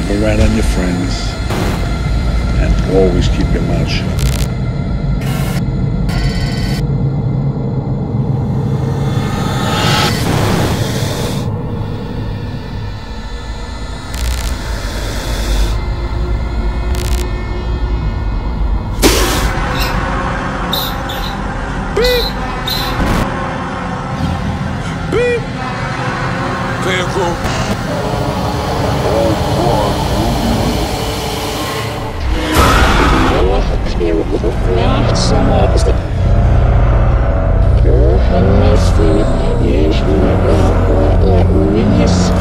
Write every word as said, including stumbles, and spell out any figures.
keep a rat on your friends, and always keep your mouth shut. Clear crew. Yes.